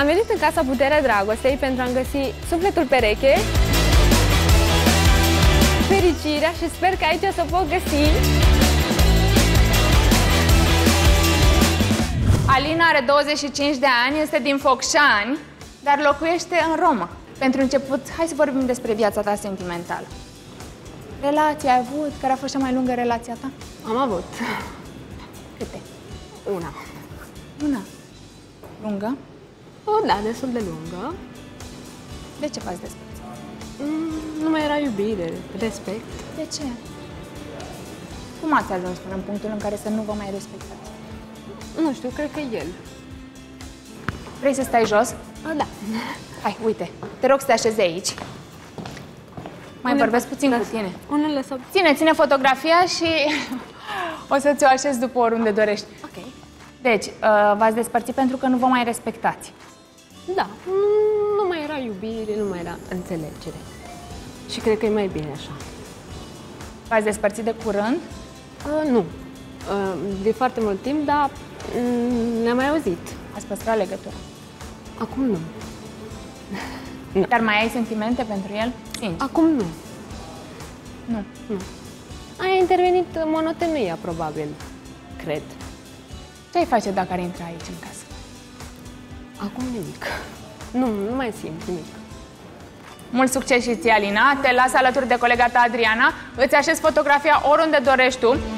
venit în casa Puterea Dragostei pentru a-mi găsi sufletul pereche, fericirea și sper că aici să o pot găsi. Alina are 25 de ani, este din Focșani, dar locuiește în Roma. Pentru început, hai să vorbim despre viața ta sentimentală. Relația ai avut? Care a fost cea mai lungă relația ta? Am avut Câte? una. Una. Lungă? Da, destul de lungă. De ce v-ați despărțit? Nu mai era iubire, respect. De ce? Cum ați ajuns până în punctul în care să nu vă mai respectați? Nu știu, cred că el. Vrei să stai jos? Da. Hai, uite, te rog să te așezi aici. Mai vorbesc puțin cu tine. Unele să... Ține fotografia și o să ți-o așezi după oriunde dorești. Ok. Deci, v-ați despărțit pentru că nu vă mai respectați. Da, nu mai era iubire, nu mai era înțelegere. Și cred că e mai bine așa. V-ați despărțit de curând? Nu. De foarte mult timp, dar ne-am mai auzit. Ați păstrat legătura. Acum nu. Dar mai ai sentimente pentru el? Sincer. Acum nu. Nu. A intervenit monotonia, probabil. Cred. Ce ai face dacă ar intra aici în casă? Acum nimic. Nu mai simt nimic. Mult succes și ție, Alina. Te las alături de colega ta, Adriana. Îți așezi fotografia oriunde dorești tu.